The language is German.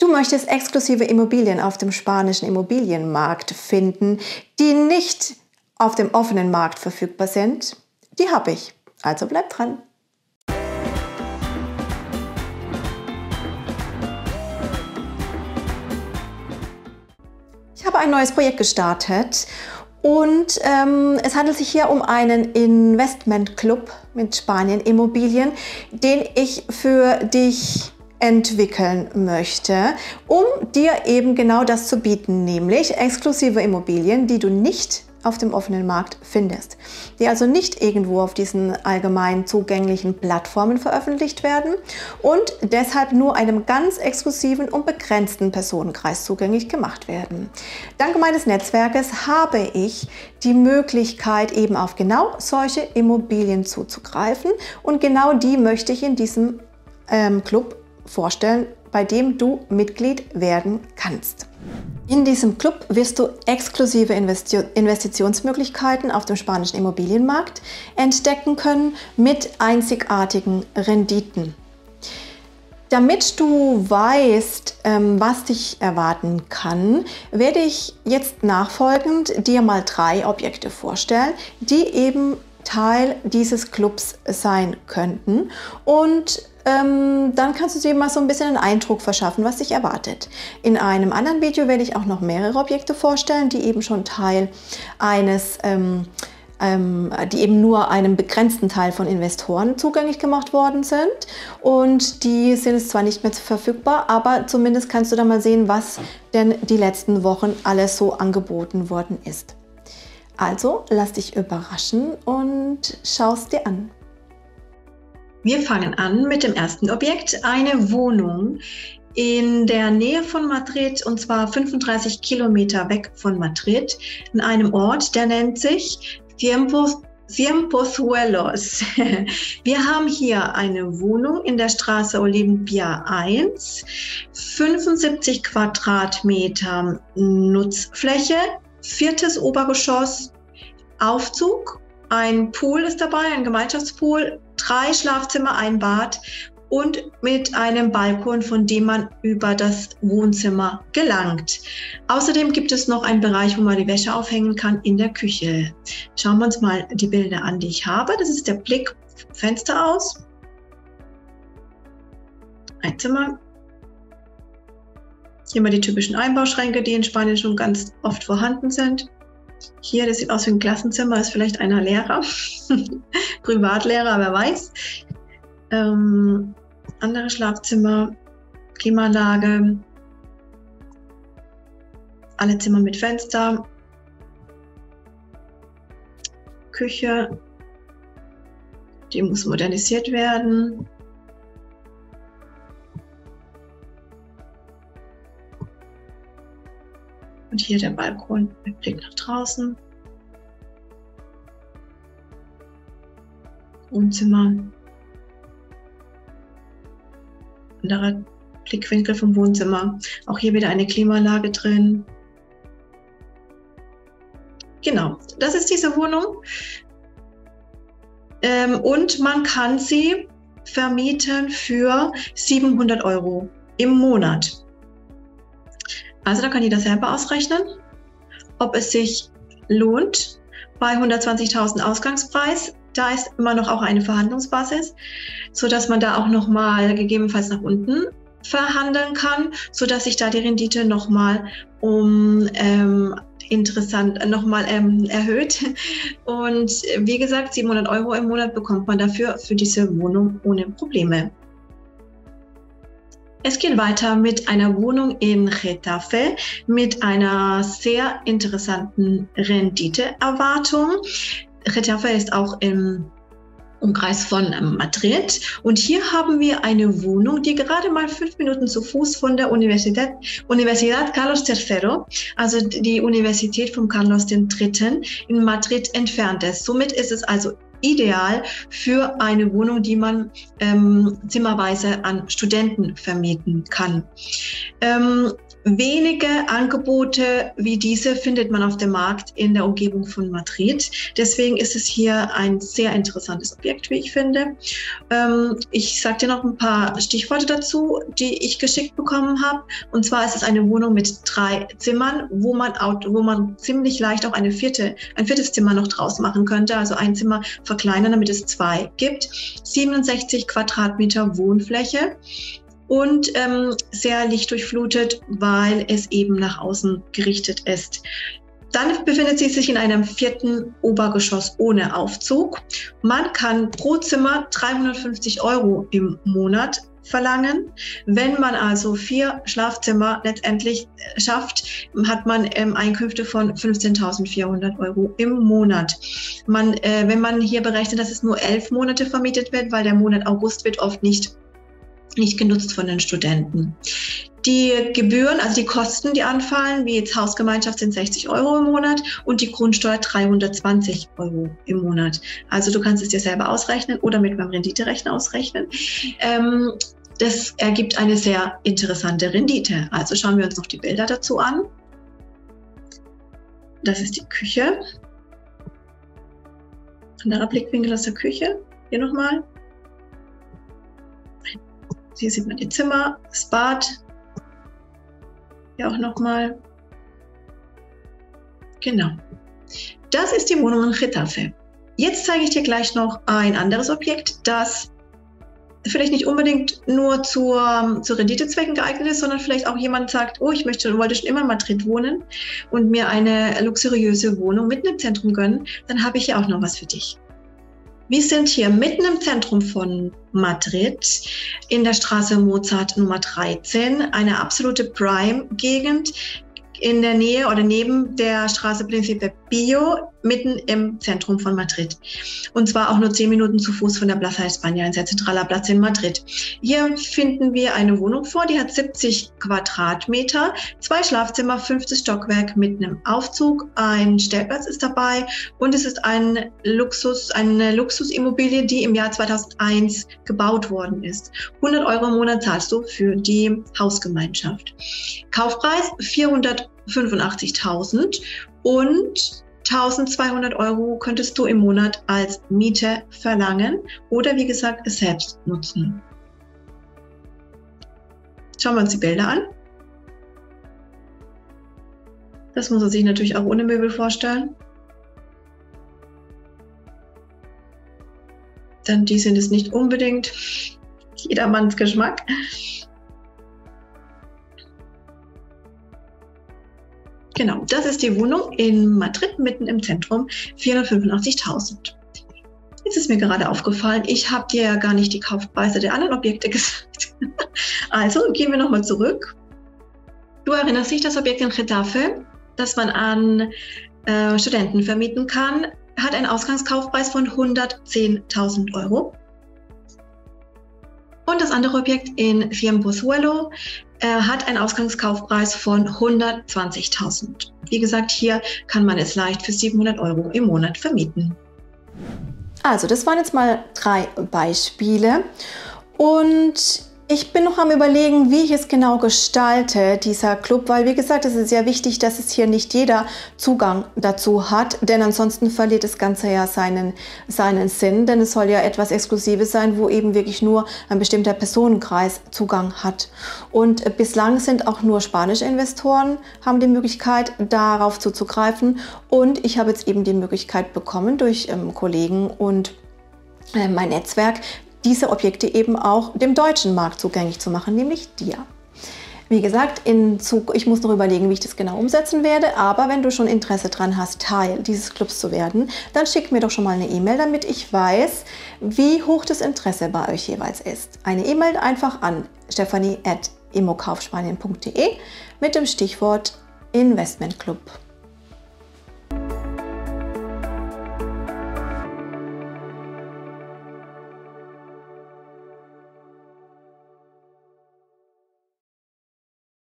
Du möchtest exklusive Immobilien auf dem spanischen Immobilienmarkt finden, die nicht auf dem offenen Markt verfügbar sind? Die habe ich. Also bleib dran. Ich habe ein neues Projekt gestartet und es handelt sich hier um einen Investmentclub mit Spanien-Immobilien, den ich für dich entwickeln möchte, um dir eben genau das zu bieten, nämlich exklusive Immobilien, die du nicht auf dem offenen Markt findest, die also nicht irgendwo auf diesen allgemein zugänglichen Plattformen veröffentlicht werden und deshalb nur einem ganz exklusiven und begrenzten Personenkreis zugänglich gemacht werden. Dank meines Netzwerkes habe ich die Möglichkeit, eben auf genau solche Immobilien zuzugreifen, und genau die möchte ich in diesem Club vorstellen, bei dem du Mitglied werden kannst. In diesem Club wirst du exklusive Investitionsmöglichkeiten auf dem spanischen Immobilienmarkt entdecken können mit einzigartigen Renditen. Damit du weißt, was dich erwarten kann, werde ich jetzt nachfolgend dir mal 3 Objekte vorstellen, die eben Teil dieses Clubs sein könnten, und dann kannst du dir mal so ein bisschen einen Eindruck verschaffen, was dich erwartet. In einem anderen Video werde ich auch noch mehrere Objekte vorstellen, die eben schon Teil eines, die eben nur einem begrenzten Teil von Investoren zugänglich gemacht worden sind, und die sind jetzt zwar nicht mehr verfügbar, aber zumindest kannst du da mal sehen, was denn die letzten Wochen alles so angeboten worden ist. Also lass dich überraschen und schau es dir an. Wir fangen an mit dem ersten Objekt, eine Wohnung in der Nähe von Madrid, und zwar 35 Kilometer weg von Madrid, in einem Ort, der nennt sich Cienpozuelos. Wir haben hier eine Wohnung in der Straße Olimpia 1, 75 Quadratmeter Nutzfläche, 4. Obergeschoss, Aufzug, ein Pool ist dabei, ein Gemeinschaftspool, 3 Schlafzimmer, ein Bad und mit einem Balkon, von dem man über das Wohnzimmer gelangt. Außerdem gibt es noch einen Bereich, wo man die Wäsche aufhängen kann in der Küche. Schauen wir uns mal die Bilder an, die ich habe. Das ist der Blick vom Fenster aus. Ein Zimmer. Hier mal die typischen Einbauschränke, die in Spanien schon ganz oft vorhanden sind. Hier, das sieht aus wie ein Klassenzimmer, ist vielleicht einer Lehrer, Privatlehrer, wer weiß. Andere Schlafzimmer, Klimaanlage, alle Zimmer mit Fenster, Küche, die muss modernisiert werden. Und hier der Balkon mit Blick nach draußen. Wohnzimmer. Anderer Blickwinkel vom Wohnzimmer. Auch hier wieder eine Klimaanlage drin. Genau, das ist diese Wohnung. Und man kann sie vermieten für 700 € im Monat. Also da kann jeder selber ausrechnen, ob es sich lohnt. Bei 120.000 Ausgangspreis, da ist immer noch auch eine Verhandlungsbasis, sodass man da auch nochmal gegebenenfalls nach unten verhandeln kann, sodass sich da die Rendite nochmal erhöht. Und wie gesagt, 700 € im Monat bekommt man dafür für diese Wohnung ohne Probleme. Es geht weiter mit einer Wohnung in Getafe mit einer sehr interessanten Renditeerwartung. Getafe ist auch im Umkreis von Madrid, und hier haben wir eine Wohnung, die gerade mal 5 Minuten zu Fuß von der Universidad Carlos III, also die Universität von Carlos III. In Madrid entfernt ist. Somit ist es also ideal für eine Wohnung, die man zimmerweise an Studenten vermieten kann. Wenige Angebote wie diese findet man auf dem Markt in der Umgebung von Madrid. Deswegen ist es hier ein sehr interessantes Objekt, wie ich finde. Ich sage dir noch ein paar Stichworte dazu, die ich geschickt bekommen habe. Und zwar ist es eine Wohnung mit 3 Zimmern, wo man ziemlich leicht auch ein viertes Zimmer noch draus machen könnte. Also ein Zimmer verkleinern, damit es 2 gibt. 67 Quadratmeter Wohnfläche. Und sehr lichtdurchflutet, weil es eben nach außen gerichtet ist. Dann befindet sie sich in einem 4. Obergeschoss ohne Aufzug. Man kann pro Zimmer 350 € im Monat verlangen. Wenn man also 4 Schlafzimmer letztendlich schafft, hat man Einkünfte von 15.400 € im Monat. Wenn man hier berechnet, dass es nur 11 Monate vermietet wird, weil der Monat August wird oft nicht genutzt von den Studenten. Die Gebühren, also die Kosten, die anfallen, wie jetzt Hausgemeinschaft, sind 60 € im Monat und die Grundsteuer 320 € im Monat. Also du kannst es dir selber ausrechnen oder mit meinem Renditerechner ausrechnen. Das ergibt eine sehr interessante Rendite. Also schauen wir uns noch die Bilder dazu an. Das ist die Küche. Anderer Blickwinkel aus der Küche. Hier nochmal. Hier sieht man die Zimmer, das Bad. Hier auch nochmal. Genau. Das ist die Wohnung in Getafe. Jetzt zeige ich dir gleich noch ein anderes Objekt, das vielleicht nicht unbedingt nur zu Renditezwecken geeignet ist, sondern vielleicht auch jemand sagt, oh, wollte schon immer in Madrid wohnen und mir eine luxuriöse Wohnung mitten im Zentrum gönnen, dann habe ich hier auch noch was für dich. Wir sind hier mitten im Zentrum von Madrid in der Straße Mozart Nummer 13, eine absolute Prime-Gegend in der Nähe oder neben der Straße Príncipe Pío, mitten im Zentrum von Madrid. Und zwar auch nur 10 Minuten zu Fuß von der Plaza España, ein sehr zentraler Platz in Madrid. Hier finden wir eine Wohnung vor, die hat 70 Quadratmeter, 2 Schlafzimmer, 5. Stockwerk mit einem Aufzug, ein Stellplatz ist dabei und es ist eine Luxusimmobilie, die im Jahr 2001 gebaut worden ist. 100 € im Monat zahlst du für die Hausgemeinschaft. Kaufpreis 485.000 und 1.200 € könntest du im Monat als Miete verlangen oder wie gesagt es selbst nutzen. Schauen wir uns die Bilder an. Das muss man sich natürlich auch ohne Möbel vorstellen. Denn die sind es nicht unbedingt jedermanns Geschmack. Genau, das ist die Wohnung in Madrid, mitten im Zentrum, 485.000. Jetzt ist mir gerade aufgefallen, ich habe dir ja gar nicht die Kaufpreise der anderen Objekte gesagt. Also gehen wir nochmal zurück. Du erinnerst dich, das Objekt in Getafe, das man an Studenten vermieten kann, hat einen Ausgangskaufpreis von 110.000 €. Und das andere Objekt in Fiampozuelo hat einen Ausgangskaufpreis von 120.000. Wie gesagt, hier kann man es leicht für 700 € im Monat vermieten. Also das waren jetzt mal 3 Beispiele und ich bin noch am Überlegen, wie ich es genau gestalte, dieser Club, weil wie gesagt, es ist sehr wichtig, dass es hier nicht jeder Zugang dazu hat, denn ansonsten verliert das Ganze ja seinen Sinn, denn es soll ja etwas Exklusives sein, wo eben wirklich nur ein bestimmter Personenkreis Zugang hat. Und bislang sind auch nur spanische Investoren, haben die Möglichkeit, darauf zuzugreifen und ich habe jetzt eben die Möglichkeit bekommen durch Kollegen und mein Netzwerk, diese Objekte eben auch dem deutschen Markt zugänglich zu machen, nämlich dir. Wie gesagt, ich muss noch überlegen, wie ich das genau umsetzen werde, aber wenn du schon Interesse daran hast, Teil dieses Clubs zu werden, dann schick mir doch schon mal eine E-Mail, damit ich weiß, wie hoch das Interesse bei euch jeweils ist. Eine E-Mail einfach an stephanie@immokaufspanien.de mit dem Stichwort Investmentclub.